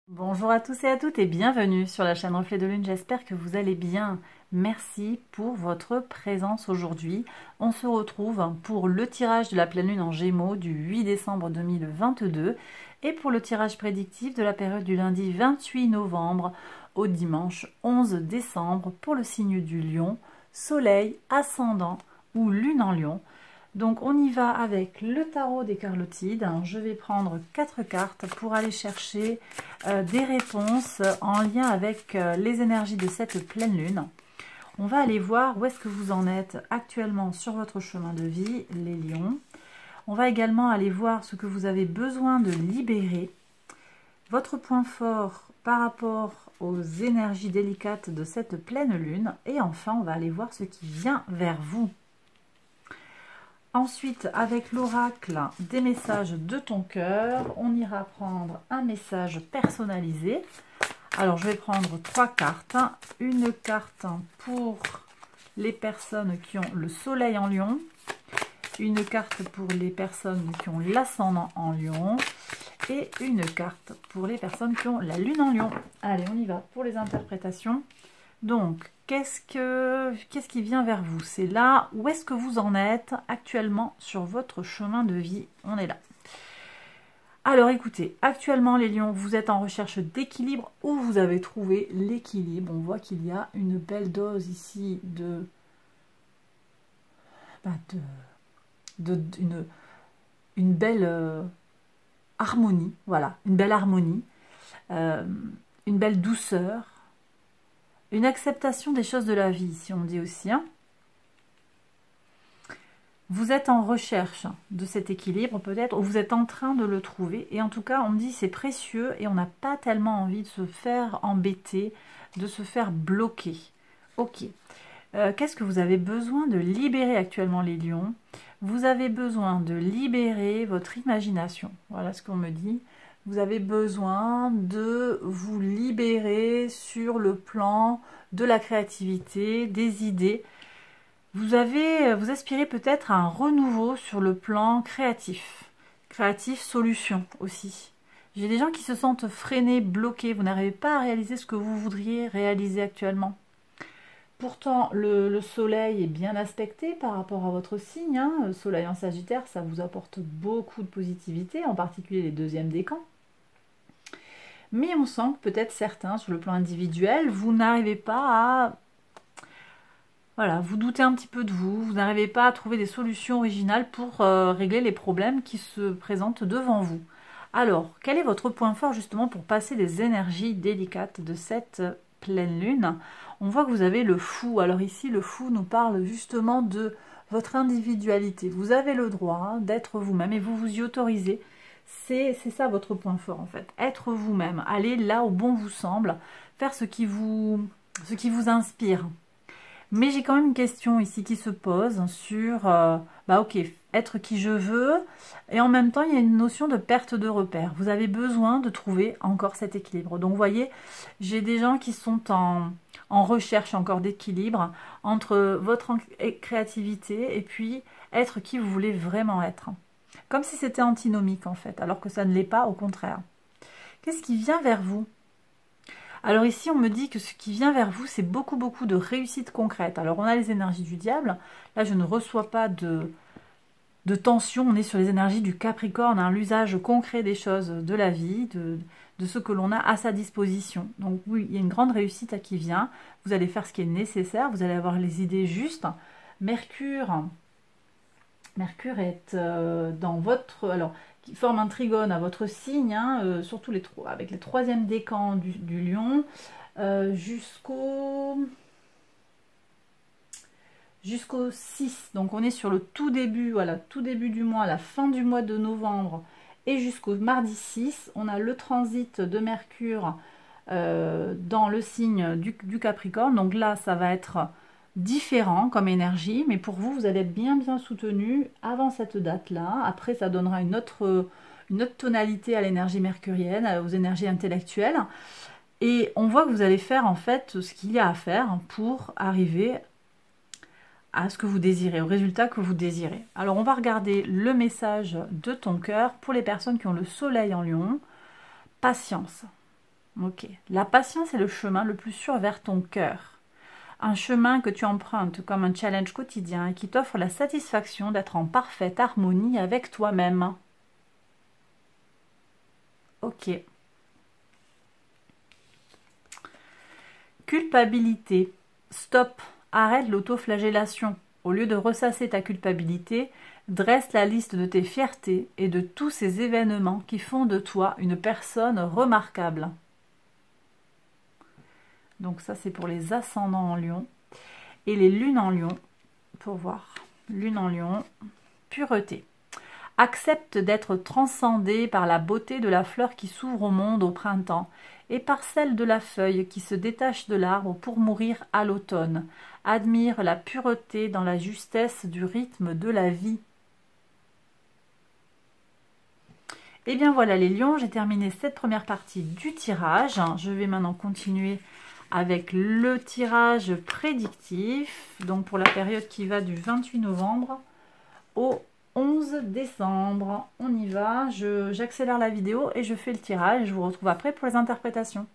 Bonjour à tous et à toutes et bienvenue sur la chaîne Reflet de Lune, j'espère que vous allez bien. Merci pour votre présence aujourd'hui. On se retrouve pour le tirage de la pleine lune en Gémeaux du 8 décembre 2022 et pour le tirage prédictif de la période du lundi 28 novembre au dimanche 11 décembre pour le signe du Lion, Soleil, Ascendant ou Lune en Lion. Donc on y va avec le tarot des Carlotides. Je vais prendre 4 cartes pour aller chercher des réponses en lien avec les énergies de cette pleine lune. On va aller voir où est-ce que vous en êtes actuellement sur votre chemin de vie, les lions. On va également aller voir ce que vous avez besoin de libérer, votre point fort par rapport aux énergies délicates de cette pleine lune. Et enfin, on va aller voir ce qui vient vers vous. Ensuite, avec l'oracle des messages de ton cœur, on ira prendre un message personnalisé. Alors, je vais prendre 3 cartes. Une carte pour les personnes qui ont le soleil en lion. Une carte pour les personnes qui ont l'ascendant en lion. Et une carte pour les personnes qui ont la lune en lion. Allez, on y va pour les interprétations. Donc, qu'est-ce qui vient vers vous? C'est là, où est-ce que vous en êtes actuellement sur votre chemin de vie? On est là. Alors écoutez, actuellement les lions, vous êtes en recherche d'équilibre ou vous avez trouvé l'équilibre. On voit qu'il y a une belle dose ici une belle harmonie. Voilà, une belle harmonie, une belle douceur. Une acceptation des choses de la vie, si on dit aussi. Vous êtes en recherche de cet équilibre, peut-être, ou vous êtes en train de le trouver. Et en tout cas, on me dit c'est précieux et on n'a pas tellement envie de se faire embêter, de se faire bloquer. Ok. Qu'est-ce que vous avez besoin de libérer actuellement, les lions? Vous avez besoin de libérer votre imagination. Voilà ce qu'on me dit. Vous avez besoin de vous libérer sur le plan de la créativité, des idées. Vous aspirez peut-être à un renouveau sur le plan créatif. Créatif, solution aussi. J'ai des gens qui se sentent freinés, bloqués. Vous n'arrivez pas à réaliser ce que vous voudriez réaliser actuellement. Pourtant, le soleil est bien aspecté par rapport à votre signe. Le soleil en Sagittaire, ça vous apporte beaucoup de positivité, en particulier les deuxièmes décans. Mais on sent que peut-être certains, sur le plan individuel, vous n'arrivez pas à... Voilà, vous doutez un petit peu de vous, vous n'arrivez pas à trouver des solutions originales pour régler les problèmes qui se présentent devant vous. Alors, quel est votre point fort justement pour passer des énergies délicates de cette pleine lune? On voit que vous avez le fou. Alors ici, le fou nous parle justement de votre individualité. Vous avez le droit d'être vous-même et vous vous y autorisez. C'est ça votre point fort en fait, être vous-même, aller là où bon vous semble, faire ce qui vous inspire. Mais j'ai quand même une question ici qui se pose sur, ok, être qui je veux, et en même temps il y a une notion de perte de repère. Vous avez besoin de trouver encore cet équilibre. Donc vous voyez, j'ai des gens qui sont en recherche encore d'équilibre entre votre créativité et puis être qui vous voulez vraiment être. Comme si c'était antinomique en fait, alors que ça ne l'est pas, au contraire. Qu'est-ce qui vient vers vous? Alors ici, on me dit que ce qui vient vers vous, c'est beaucoup de réussite concrète. Alors on a les énergies du diable. Là, je ne reçois pas de tension. On est sur les énergies du Capricorne, l'usage concret des choses de la vie, de ce que l'on a à sa disposition. Donc oui, il y a une grande réussite qui vient. Vous allez faire ce qui est nécessaire. Vous allez avoir les idées justes. Mercure est dans votre... Alors, qui forme un trigone à votre signe, surtout avec les troisièmes décans du lion, jusqu'au 6. Donc, on est sur le tout début, voilà, tout début du mois, la fin du mois de novembre, et jusqu'au mardi 6, on a le transit de Mercure dans le signe du Capricorne. Donc là, ça va être... différent comme énergie, mais pour vous, vous allez être bien soutenu avant cette date-là. Après, ça donnera une autre tonalité à l'énergie mercurienne, aux énergies intellectuelles. Et on voit que vous allez faire en fait ce qu'il y a à faire pour arriver à ce que vous désirez, au résultat que vous désirez. Alors, on va regarder le message de ton cœur pour les personnes qui ont le soleil en lion. Patience. Ok. La patience est le chemin le plus sûr vers ton cœur. Un chemin que tu empruntes comme un challenge quotidien et qui t'offre la satisfaction d'être en parfaite harmonie avec toi-même. Ok. Culpabilité. Stop. Arrête l'autoflagellation. Au lieu de ressasser ta culpabilité, dresse la liste de tes fiertés et de tous ces événements qui font de toi une personne remarquable. Donc ça, c'est pour les ascendants en Lion. Et les lunes en Lion, pour voir. Lune en Lion, pureté. Accepte d'être transcendé par la beauté de la fleur qui s'ouvre au monde au printemps et par celle de la feuille qui se détache de l'arbre pour mourir à l'automne. Admire la pureté dans la justesse du rythme de la vie. Et bien voilà les lions, j'ai terminé cette première partie du tirage. Je vais maintenant continuer avec le tirage prédictif, donc pour la période qui va du 28 novembre au 11 décembre. On y va, j'accélère la vidéo et je fais le tirage. Je vous retrouve après pour les interprétations.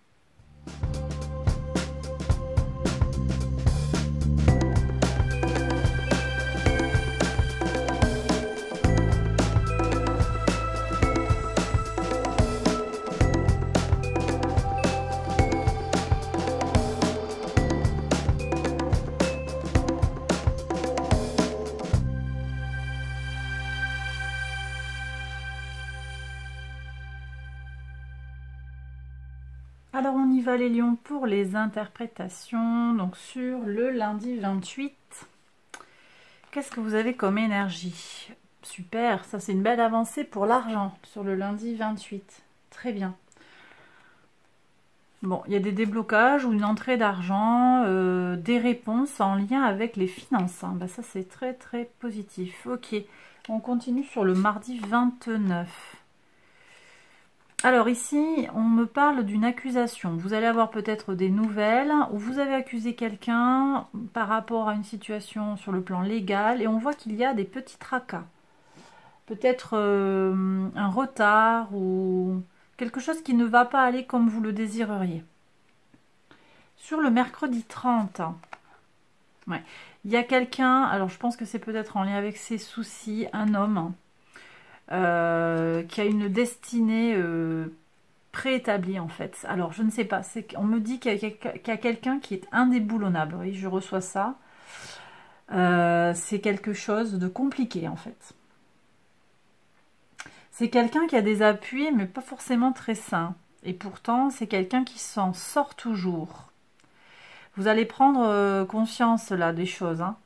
Alors on y va les lions pour les interprétations, donc sur le lundi 28. Qu'est-ce que vous avez comme énergie? Super, ça c'est une belle avancée pour l'argent sur le lundi 28. Très bien. Bon, il y a des déblocages ou une entrée d'argent, des réponses en lien avec les finances. Hein. Bah, ça c'est très très positif. Ok, on continue sur le mardi 29. Alors ici, on me parle d'une accusation. Vous allez avoir peut-être des nouvelles où vous avez accusé quelqu'un par rapport à une situation sur le plan légal et on voit qu'il y a des petits tracas. Peut-être un retard ou quelque chose qui ne va pas aller comme vous le désireriez. Sur le mercredi 30, ouais, il y a quelqu'un, alors je pense que c'est peut-être en lien avec ses soucis, un homme qui a une destinée préétablie en fait. Alors je ne sais pas, on me dit qu'il y a quelqu'un qui est indéboulonnable. Oui, je reçois ça. C'est quelque chose de compliqué en fait. C'est quelqu'un qui a des appuis mais pas forcément très sains. Et pourtant c'est quelqu'un qui s'en sort toujours. Vous allez prendre conscience là des choses. Hein.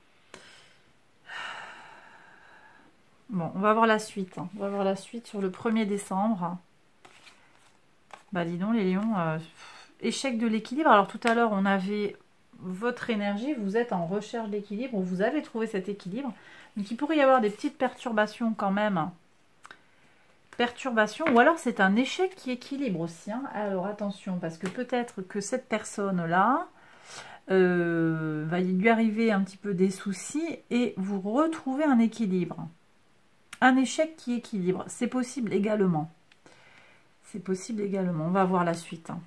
Bon, on va voir la suite. Hein. On va voir la suite sur le 1er décembre. Bah dis donc les lions, échec de l'équilibre. Alors tout à l'heure on avait votre énergie, vous êtes en recherche d'équilibre, vous avez trouvé cet équilibre. Donc il pourrait y avoir des petites perturbations quand même. Perturbations, ou alors c'est un échec qui équilibre aussi. Hein. Alors attention, parce que peut-être que cette personne-là va lui arriver un petit peu des soucis et vous retrouvez un équilibre. Un échec qui équilibre, c'est possible également. C'est possible également. On va voir la suite. Hein.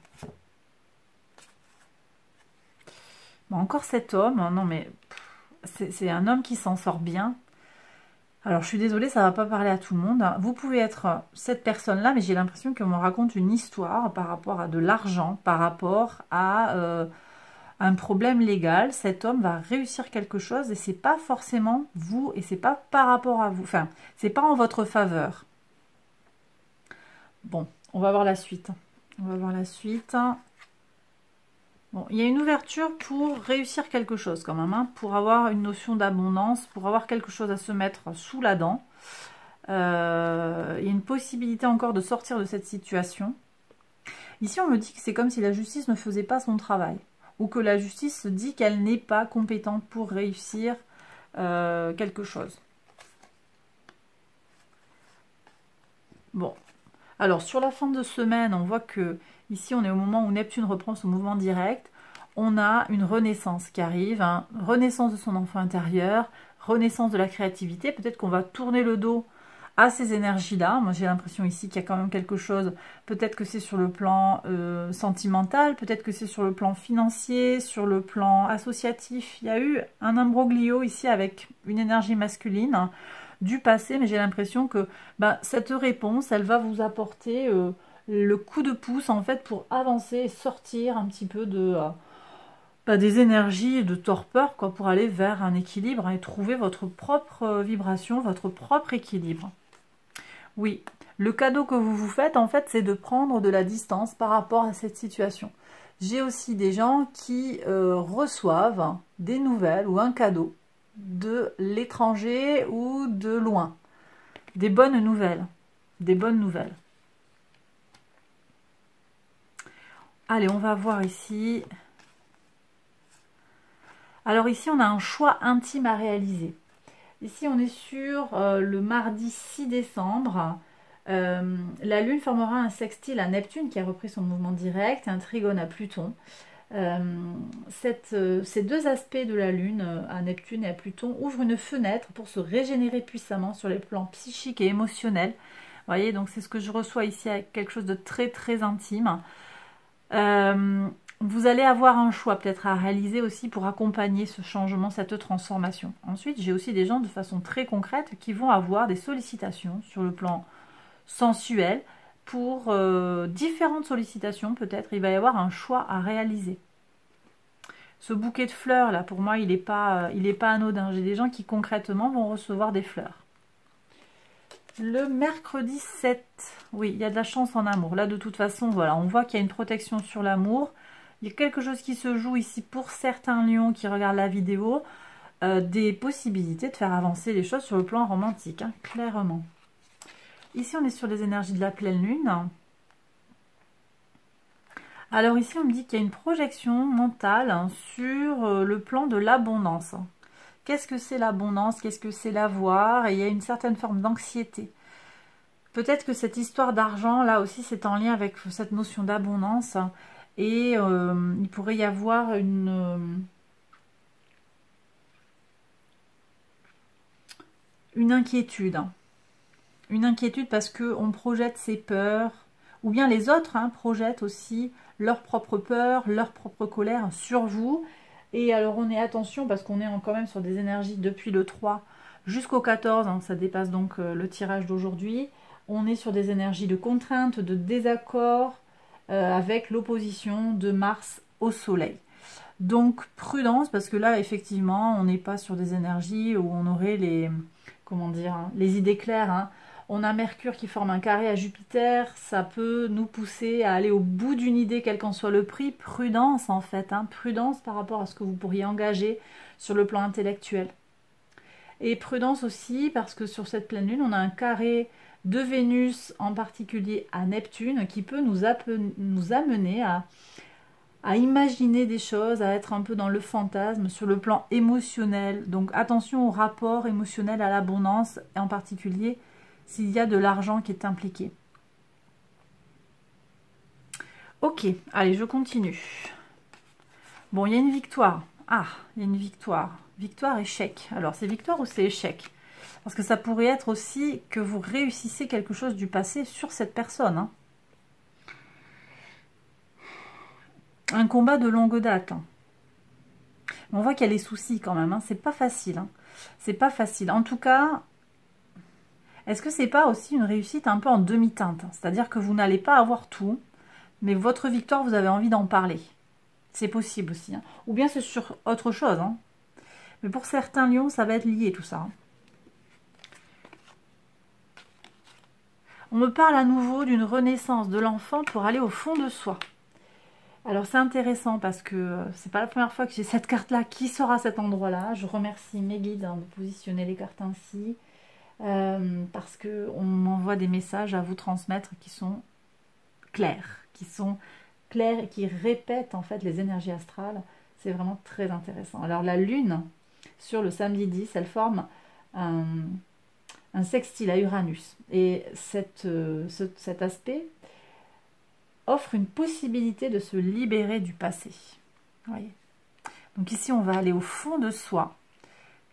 Bon, encore cet homme. Non, mais c'est un homme qui s'en sort bien. Alors, je suis désolée, ça ne va pas parler à tout le monde. Vous pouvez être cette personne-là, mais j'ai l'impression qu'on me raconte une histoire par rapport à de l'argent, par rapport à un problème légal. Cet homme va réussir quelque chose et c'est pas forcément vous et c'est pas par rapport à vous. Enfin, c'est pas en votre faveur. Bon, on va voir la suite. On va voir la suite. Bon, il y a une ouverture pour réussir quelque chose quand même, hein, pour avoir une notion d'abondance, pour avoir quelque chose à se mettre sous la dent. Il y a une possibilité encore de sortir de cette situation. Ici, on me dit que c'est comme si la justice ne faisait pas son travail. Ou que la justice se dit qu'elle n'est pas compétente pour réussir quelque chose. Bon. Alors, sur la fin de semaine, on voit que ici, on est au moment où Neptune reprend son mouvement direct. On a une renaissance qui arrive, hein, renaissance de son enfant intérieur, renaissance de la créativité. Peut-être qu'on va tourner le dos à ces énergies-là. Moi, j'ai l'impression ici qu'il y a quand même quelque chose. Peut-être que c'est sur le plan sentimental, peut-être que c'est sur le plan financier, sur le plan associatif. Il y a eu un imbroglio ici avec une énergie masculine du passé, mais j'ai l'impression que cette réponse, elle va vous apporter le coup de pouce, en fait, pour avancer et sortir un petit peu de... des énergies de torpeur, quoi, pour aller vers un équilibre et trouver votre propre vibration, votre propre équilibre. Oui, le cadeau que vous vous faites, en fait, c'est de prendre de la distance par rapport à cette situation. J'ai aussi des gens qui reçoivent des nouvelles ou un cadeau de l'étranger ou de loin. Des bonnes nouvelles. Des bonnes nouvelles. Allez, on va voir ici. Alors ici, on a un choix intime à réaliser. Ici, on est sur le mardi 6 décembre. La Lune formera un sextile à Neptune qui a repris son mouvement direct, un trigone à Pluton. Ces deux aspects de la Lune à Neptune et à Pluton ouvrent une fenêtre pour se régénérer puissamment sur les plans psychiques et émotionnels. Vous voyez, donc c'est ce que je reçois ici avec quelque chose de très très intime. Vous allez avoir un choix peut-être à réaliser aussi pour accompagner ce changement, cette transformation. Ensuite, j'ai aussi des gens de façon très concrète qui vont avoir des sollicitations sur le plan sensuel. Pour différentes sollicitations, peut-être, il va y avoir un choix à réaliser. Ce bouquet de fleurs, là, pour moi, il n'est pas anodin. J'ai des gens qui, concrètement, vont recevoir des fleurs. Le mercredi 7, oui, il y a de la chance en amour. Là, de toute façon, voilà, on voit qu'il y a une protection sur l'amour. Il y a quelque chose qui se joue ici pour certains lions qui regardent la vidéo. Des possibilités de faire avancer les choses sur le plan romantique, hein, clairement. Ici, on est sur les énergies de la pleine lune. Alors ici, on me dit qu'il y a une projection mentale sur le plan de l'abondance. Qu'est-ce que c'est l'abondance? Qu'est-ce que c'est l'avoir? Et il y a une certaine forme d'anxiété. Peut-être que cette histoire d'argent, là aussi, c'est en lien avec cette notion d'abondance. Et il pourrait y avoir une inquiétude. Une inquiétude parce qu'on projette ses peurs, ou bien les autres projettent aussi leurs propres peurs, leur propre colère sur vous. Et alors on est attention parce qu'on est quand même sur des énergies depuis le 3 jusqu'au 14, ça dépasse donc le tirage d'aujourd'hui. On est sur des énergies de contrainte, de désaccord avec l'opposition de Mars au Soleil. Donc prudence parce que là effectivement on n'est pas sur des énergies où on aurait les, comment dire, les idées claires. On a Mercure qui forme un carré à Jupiter, ça peut nous pousser à aller au bout d'une idée, quel qu'en soit le prix. Prudence en fait, prudence par rapport à ce que vous pourriez engager sur le plan intellectuel. Et prudence aussi parce que sur cette pleine lune, on a un carré de Vénus en particulier à Neptune qui peut nous amener à imaginer des choses, à être un peu dans le fantasme sur le plan émotionnel. Donc attention au rapport émotionnel à l'abondance, et en particulier s'il y a de l'argent qui est impliqué. Ok, allez, je continue. Bon, il y a une victoire. Ah, il y a une victoire. Victoire, échec. Alors, c'est victoire ou c'est échec? Parce que ça pourrait être aussi que vous réussissez quelque chose du passé sur cette personne. Un combat de longue date. On voit qu'il y a les soucis quand même. C'est pas facile. C'est pas facile. En tout cas... Est-ce que c'est pas aussi une réussite un peu en demi-teinte? C'est-à-dire que vous n'allez pas avoir tout, mais votre victoire, vous avez envie d'en parler. C'est possible aussi. Ou bien c'est sur autre chose. Mais pour certains lions, ça va être lié tout ça. On me parle à nouveau d'une renaissance de l'enfant pour aller au fond de soi. Alors c'est intéressant parce que c'est pas la première fois que j'ai cette carte-là qui sort à cet endroit-là. Je remercie mes guides de positionner les cartes ainsi. Parce qu'on m'envoie des messages à vous transmettre qui sont clairs et qui répètent en fait les énergies astrales. C'est vraiment très intéressant. Alors la lune, sur le samedi 10, elle forme un sextile à Uranus. Et cet aspect offre une possibilité de se libérer du passé. Vous voyez ? Donc ici, on va aller au fond de soi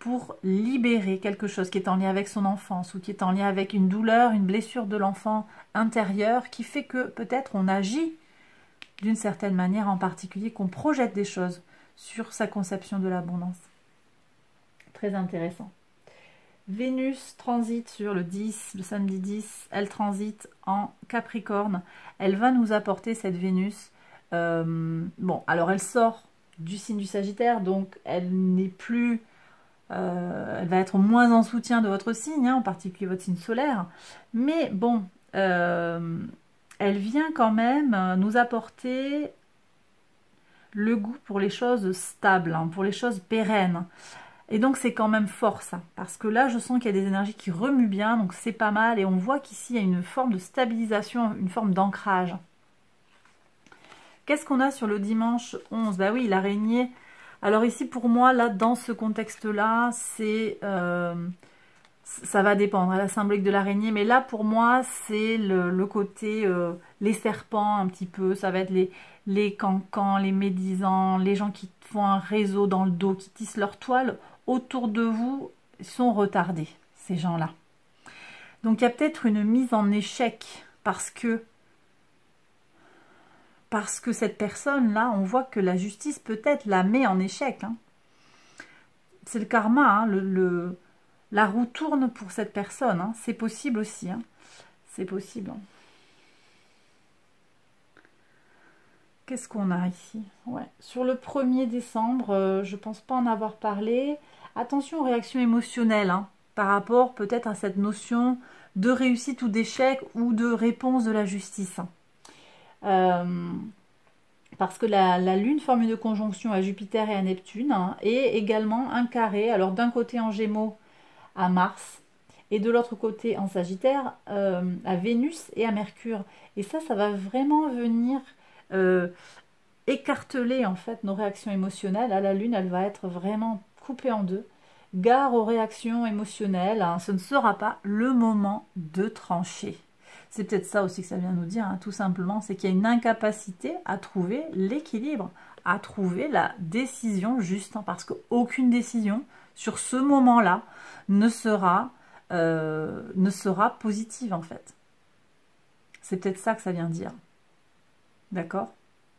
pour libérer quelque chose qui est en lien avec son enfance ou qui est en lien avec une douleur, une blessure de l'enfant intérieur qui fait que peut-être on agit d'une certaine manière en particulier, qu'on projette des choses sur sa conception de l'abondance. Très intéressant. Vénus transite sur le 10, le samedi 10, elle transite en Capricorne. Elle va nous apporter cette Vénus. Bon, alors elle sort du signe du Sagittaire, donc elle n'est plus... elle va être moins en soutien de votre signe, hein, en particulier votre signe solaire. Mais bon, elle vient quand même nous apporter le goût pour les choses stables, hein, pour les choses pérennes. Et donc c'est quand même fort ça, parce que là je sens qu'il y a des énergies qui remuent bien, donc c'est pas mal. Et on voit qu'ici il y a une forme de stabilisation, une forme d'ancrage. Qu'est-ce qu'on a sur le dimanche 11? Bah oui, l'araignée. Alors ici pour moi, là dans ce contexte-là, c'est... ça va dépendre, la symbolique de l'araignée, mais là pour moi c'est le côté les serpents un petit peu, ça va être les cancans, les médisants, les gens qui font un réseau dans le dos, qui tissent leur toile autour de vous, sont retardés, ces gens-là. Donc il y a peut-être une mise en échec parce que cette personne-là, on voit que la justice peut-être la met en échec. Hein. C'est le karma, hein, la roue tourne pour cette personne, hein. C'est possible aussi, hein. C'est possible. Hein. Qu'est-ce qu'on a ici? Ouais. Sur le 1er décembre, je ne pense pas en avoir parlé. Attention aux réactions émotionnelles, hein, par rapport peut-être à cette notion de réussite ou d'échec ou de réponse de la justice. Parce que la Lune forme une conjonction à Jupiter et à Neptune, hein, et également un carré, alors d'un côté en Gémeaux, à Mars, et de l'autre côté en Sagittaire à Vénus et à Mercure. Et ça va vraiment venir écarteler en fait nos réactions émotionnelles. À la Lune, elle va être vraiment coupée en deux. Gare aux réactions émotionnelles, hein, ce ne sera pas le moment de trancher. C'est peut-être ça aussi que ça vient nous dire, hein, tout simplement, c'est qu'il y a une incapacité à trouver l'équilibre, à trouver la décision juste, hein, parce qu'aucune décision sur ce moment-là ne sera positive en fait. C'est peut-être ça que ça vient dire. D'accord?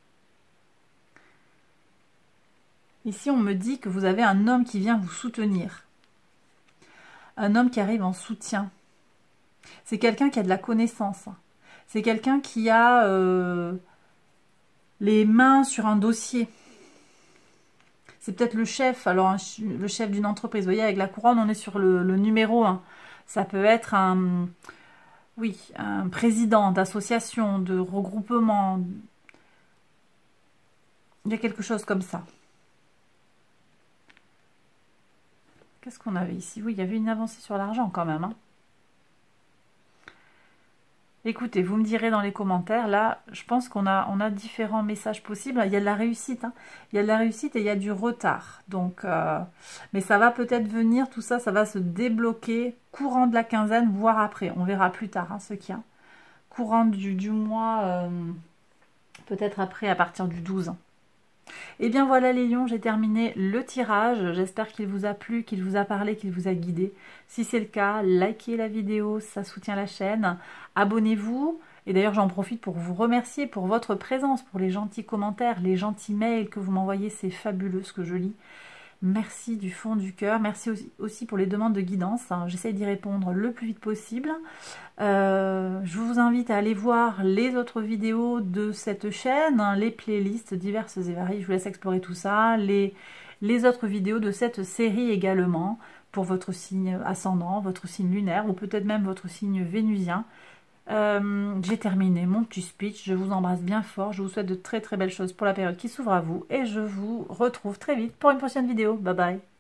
Ici, on me dit que vous avez un homme qui vient vous soutenir. Un homme qui arrive en soutien. C'est quelqu'un qui a de la connaissance. C'est quelqu'un qui a les mains sur un dossier. C'est peut-être le chef, alors le chef d'une entreprise. Vous voyez, avec la couronne, on est sur le numéro 1. Ça peut être un président d'association, de regroupement. Il y a quelque chose comme ça. Qu'est-ce qu'on avait ici? Oui, il y avait une avancée sur l'argent quand même. Hein. Écoutez, vous me direz dans les commentaires, là, je pense qu'on a différents messages possibles. Il y a de la réussite, hein. Il y a de la réussite et il y a du retard. Donc, mais ça va peut-être venir, tout ça, ça va se débloquer courant de la quinzaine, voire après. On verra plus tard, hein, ce qu'il y a. Courant du mois, peut-être après, à partir du 12. Et bien voilà les lions, j'ai terminé le tirage. J'espère qu'il vous a plu, qu'il vous a parlé, qu'il vous a guidé. Si c'est le cas, likez la vidéo, ça soutient la chaîne. Abonnez-vous. Et d'ailleurs, j'en profite pour vous remercier pour votre présence, pour les gentils commentaires, les gentils mails que vous m'envoyez. C'est fabuleux ce que je lis. Merci du fond du cœur. Merci aussi pour les demandes de guidance. J'essaie d'y répondre le plus vite possible. Je vous invite à aller voir les autres vidéos de cette chaîne, hein, les playlists diverses et variées. Je vous laisse explorer tout ça. Les autres vidéos de cette série également, pour votre signe ascendant, votre signe lunaire ou peut-être même votre signe vénusien. J'ai terminé mon petit speech. Je vous embrasse bien fort. Je vous souhaite de très très belles choses pour la période qui s'ouvre à vous. Et je vous retrouve très vite pour une prochaine vidéo. Bye bye.